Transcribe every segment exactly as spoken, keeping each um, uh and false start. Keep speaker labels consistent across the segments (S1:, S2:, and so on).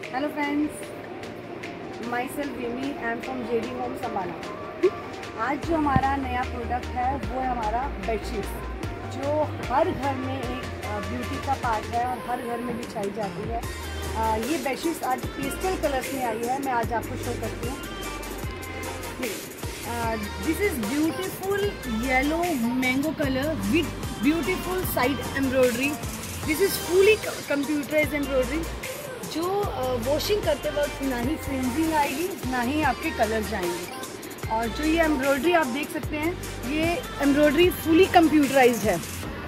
S1: Hello friends, my self Vimmi, I am from JD Homes Ambala. आज जो हमारा नया प्रोडक्ट है वो है हमारा बेडशीट, जो हर घर में एक ब्यूटी का पार्ट है और हर घर में बिछाई जाती है। आ, ये बेडशीट आज पेस्टल कलर्स में आई है, मैं आज आपको शो करती हूँ। This is beautiful yellow mango colour with beautiful side embroidery. This is fully computerise embroidery, जो वॉशिंग करते वक्त ना ही फ्रिंजिंग आएगी ना ही आपके कलर जाएंगे। और जो ये एम्ब्रॉयडरी आप देख सकते हैं, ये एम्ब्रॉयडरी फुली कंप्यूटराइज्ड है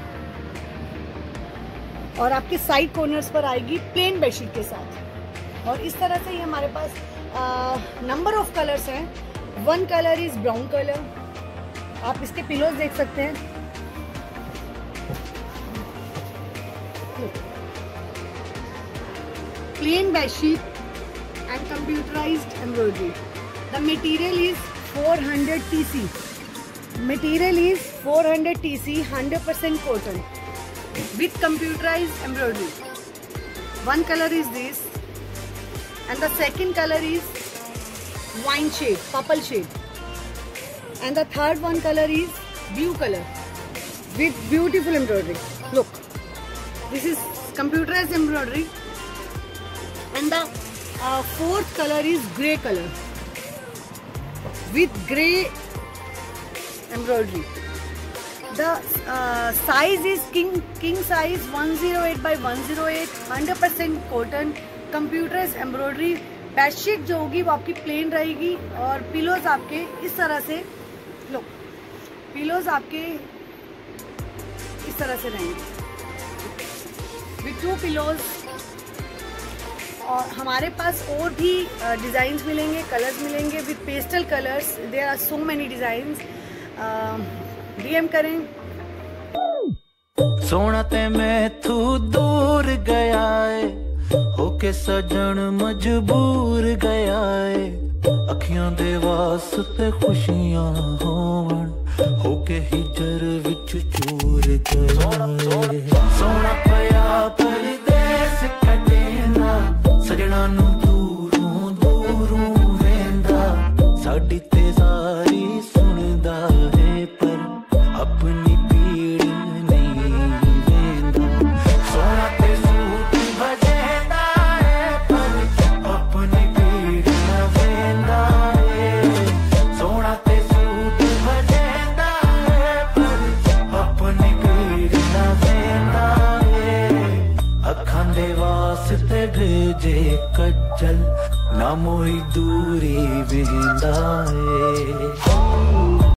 S1: और आपके साइड कॉर्नर्स पर आएगी प्लेन बेडशीट के साथ। और इस तरह से ये हमारे पास नंबर ऑफ कलर्स हैं। One colour is brown colour, आप इसके पिलोज देख सकते हैं। Plain bedsheet and computerized embroidery. The material is four hundred T C. Material is four hundred T C, one hundred percent cotton with computerized embroidery. One color is this, and the second color is wine shade, purple shade, and the third one color is blue color with beautiful embroidery. Look, this is computerized embroidery. And the uh, fourth color is grey color with grey embroidery. The uh, size is king king size one oh eight by one oh eight, one hundred percent cotton, computerized embroidery। Bedsheet जो होगी वो आपकी plane रहेगी और pillows आपके इस तरह से, लो पिलोज आपके इस तरह से रहेंगे विथ टू पिलोज। और हमारे पास और भी डिज़ाइंस मिलेंगे, कलर्स मिलेंगे with pastel colours. There are so many designs. DM करें।
S2: सोना ते मैं तू दूर गया है, होके सजन मजबूर गया है। अखियां दे वास्ते खुशियां होवन, होके हिजर विच चूर गया है। सोना पया परदेस कटेंदा, सजना नू दूरों दूरों वेंदा। साडी ते सारी सुनदा है पर अपनी पीड़ नहीं वेंदा। सोना ते सूट भजेंदा है पर अपनी पीड़ ना वेंदा है। सोना ते सूट भजेंदा है पर अपनी पीड़ ना वेंदा है। अखां दे वास्ते भेजे कज्जल, ना मोई दूरी वेंदा है।